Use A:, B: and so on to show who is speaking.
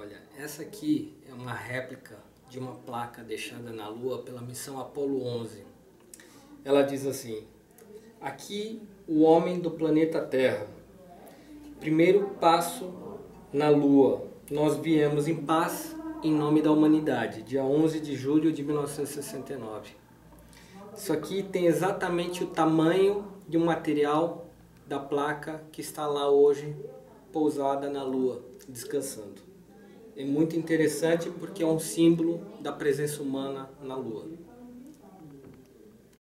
A: Olha, essa aqui é uma réplica de uma placa deixada na Lua pela missão Apollo 11. Ela diz assim: aqui o homem do planeta Terra. Primeiro passo na Lua. Nós viemos em paz em nome da humanidade, dia 11 de julho de 1969. Isso aqui tem exatamente o tamanho de um material da placa que está lá hoje, pousada na Lua, descansando. É muito interessante porque é um símbolo da presença humana na Lua.